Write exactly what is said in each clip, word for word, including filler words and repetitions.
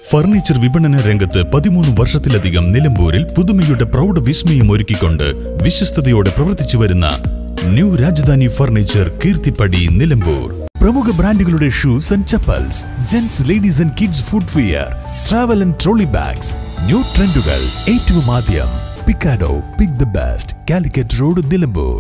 Furniture വിപണന രംഗത്ത് പതിമൂന്ന് വർഷത്തിലധികം നിലമ്പൂരിൽ പുതുമയുടെ പ്രൗഢ വിസ്മയം ഒരുക്കിക്കൊണ്ട് വിശ്വസ്തയോടെ പ്രവർത്തിച്ചു വരുന്ന ന്യൂ രാജധാനി ഫർണിച്ചർ കീർത്തിപ്പടി നിലമ്പൂർ. പ്രമുഖ ബ്രാൻഡുകളുടെ shoes and chappals, gents, ladies and kids footwear, travel and trolley bags, new ട്രെൻഡുകൾ ഏറ്റവും ആദ്യം. Pickado, pick the best, Calicut road, Nilambur.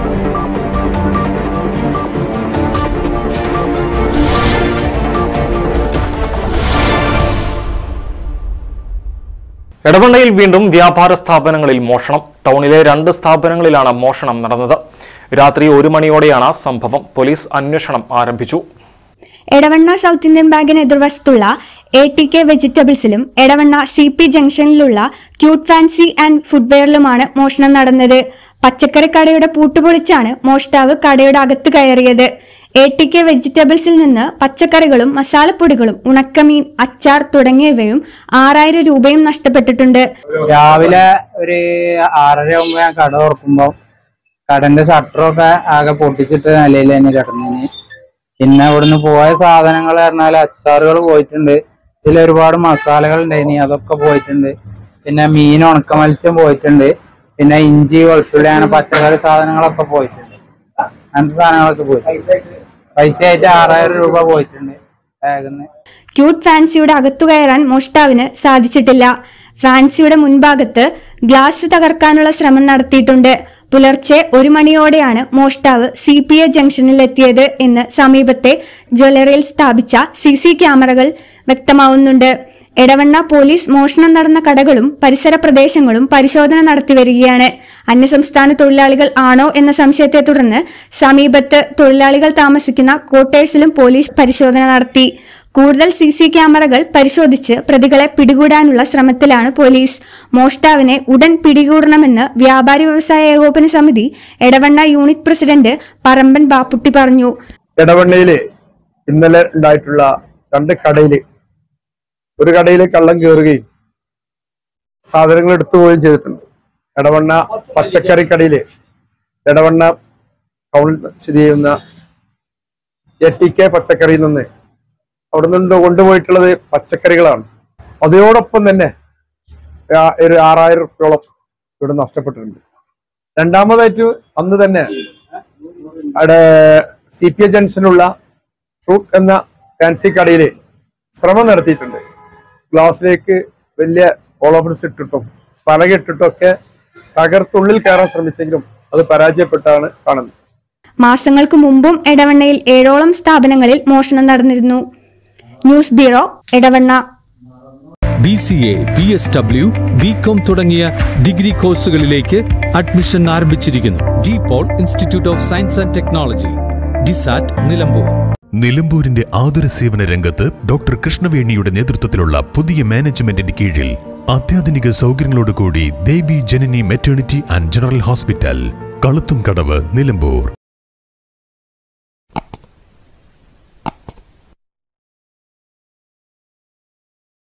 എടവണ്ണയിൽ വീണ്ടും വ്യാപാര സ്ഥാപനങ്ങളിൽ മോഷണം. ടൗണിലെ രണ്ട് സ്ഥാപനങ്ങളിലാണ് മോഷണം നടന്നത്. രാത്രി ഒരു മണിയോടെയാണ് സംഭവം. പോലീസ് അന്വേഷണം ആരംഭിച്ചു. എടവണ്ണ സൗത്ത് ഇന്ത്യൻ ബാങ്കിന് എതിർവശത്തുള്ള എ ടി കെ വെജിറ്റബിൾസിലും എടവണ്ണ സി പി ജംഗ്ഷനിലുള്ള ക്യൂട്ട് ഫാൻസി ആൻഡ് ഫുഡ്വെയറിലുമാണ് മോഷണം നടന്നത്. പച്ചക്കറി കടയുടെ പൂട്ടുപൊളിച്ചാണ് മോഷ്ടാവ് കടയുടെ അകത്ത് കയറിയത്. എ ടി കെ വെജിറ്റബിൾസിൽ നിന്ന് പച്ചക്കറികളും മസാലപ്പൊടികളും ഉണക്കമീൻ, അച്ചാർ തുടങ്ങിയവയും ആറായിരം രൂപയും നഷ്ടപ്പെട്ടിട്ടുണ്ട്. രാവിലെ ഒരു ആറര ആകുമ്പോ ഞാൻ കട തുറക്കുമ്പോ കടന്റെ ഷട്ടറൊക്കെ ആകെ പൊട്ടിച്ചിട്ട് നിലയിൽ തന്നെ കിടന്നതിന്. പിന്നെ ഇവിടുന്ന് പോയ സാധനങ്ങൾ പറഞ്ഞാൽ അച്ചാറുകൾ പോയിട്ടുണ്ട്, ഇതിൽ ഒരുപാട് മസാലകൾ ഉണ്ടായിനി, അതൊക്കെ പോയിട്ടുണ്ട്. പിന്നെ മീൻ, ഉണക്ക മത്സ്യം പോയിട്ടുണ്ട്. പിന്നെ ഇഞ്ചി, വെളുത്തുള്ളി, അങ്ങനെ പച്ചക്കറി സാധനങ്ങളൊക്കെ പോയിട്ടുണ്ട്. അങ്ങനത്തെ സാധനങ്ങളൊക്കെ പോയിട്ടുണ്ട്. പൈസ ആയിട്ട് ആറായിരം രൂപ പോയിട്ടുണ്ട് ബാഗിന്ന്. ക്യൂട്ട് ഫാൻസിയുടെ അകത്തു കയറാൻ മോഷ്ടാവിന് സാധിച്ചിട്ടില്ല. ഫാൻസിയുടെ മുൻഭാഗത്ത് ഗ്ലാസ് തകർക്കാനുള്ള ശ്രമം നടത്തിയിട്ടുണ്ട്. പുലർച്ചെ ഒരു മണിയോടെയാണ് മോഷ്ടാവ് സി പി എ ജംഗ്ഷനിൽ എത്തിയത് എന്ന് സമീപത്തെ ജ്വല്ലറിയിൽ സ്ഥാപിച്ച സി സി ക്യാമറകൾ വ്യക്തമാവുന്നുണ്ട്. എടവണ്ണ പോലീസ് മോഷണം നടന്ന കടകളും പരിസര പ്രദേശങ്ങളും പരിശോധന നടത്തി വരികയാണ്. അന്യസംസ്ഥാന തൊഴിലാളികൾ ആണോ എന്ന സംശയത്തെ തുടർന്ന് സമീപത്ത് തൊഴിലാളികൾ താമസിക്കുന്ന ക്വാർട്ടേഴ്സിലും പോലീസ് പരിശോധന നടത്തി. കൂടുതൽ സി സി ക്യാമറകൾ പരിശോധിച്ച് പ്രതികളെ പിടികൂടാനുള്ള ശ്രമത്തിലാണ് പോലീസ്. മോഷ്ടാവിനെ ഉടൻ പിടികൂടണമെന്ന് വ്യാപാരി വ്യവസായ ഏകോപന സമിതി എടവണ്ണ യൂണിറ്റ് പ്രസിഡന്റ് പറമ്പൻ ബാപ്പുട്ടി പറഞ്ഞു. എടവണ്ണയില് ഇന്നലെ ഉണ്ടായിട്ടുള്ള രണ്ട് കടയില് ഒരു കടയിൽ കള്ളം കയറുകയും സാധനങ്ങൾ എടുത്തുപോവുകയും ചെയ്തിട്ടുണ്ട്. എടവണ്ണ പച്ചക്കറി കടയില് എടവണ്ണ ടൗണിൽ സ്ഥിതി ചെയ്യുന്ന എ ടി കെ പച്ചക്കറിയിൽ നിന്ന് അവിടെ നിന്ന് കൊണ്ടുപോയിട്ടുള്ളത് പച്ചക്കറികളാണ്. അതോടൊപ്പം തന്നെ ഒരു ആറായിരം റുപ്യോളം ഇവിടെ നഷ്ടപ്പെട്ടിട്ടുണ്ട്. രണ്ടാമതായിട്ട് അന്ന് തന്നെ അവിടെ സി പി എ ജംഗ്ഷനുള്ള ഫ്രൂട്ട് എന്ന ഫാൻസി കടയിൽ ശ്രമം നടത്തിയിട്ടുണ്ട്. ഗ്ലാസ്സിലേക്ക് വലിയ ഓളോഫൻസ് ഇട്ടിട്ടും പലകിട്ടിട്ടും ഒക്കെ തകർത്തുള്ളിൽ കയറാൻ ശ്രമിച്ചെങ്കിലും അത് പരാജയപ്പെട്ടാണ് കാണുന്നത്. മാസങ്ങൾക്ക് മുമ്പും എടവണ്ണയിൽ ഏഴോളം സ്ഥാപനങ്ങളിൽ മോഷണം നടന്നിരുന്നു. News bureau, Edavanna. B C A, B S W, B com തുടങ്ങിയ ഡിഗ്രി കോഴ്സുകളിലേക്ക് അഡ്മിഷൻ ആരംഭിച്ചിരിക്കുന്നു. De Paul institute of science and technology, DISAT, Nilambur. നിലമ്പൂരിന്റെ ആതുര സേവന രംഗത്ത് ഡോക്ടർ കൃഷ്ണവേണിയുടെ നേതൃത്വത്തിലുള്ള പുതിയ മാനേജ്മെന്റിന്റെ കീഴിൽ അത്യാധുനിക സൗകര്യങ്ങളോടുകൂടി Devi Janani maternity and general hospital, Kaluthumkadavu, Nilambur.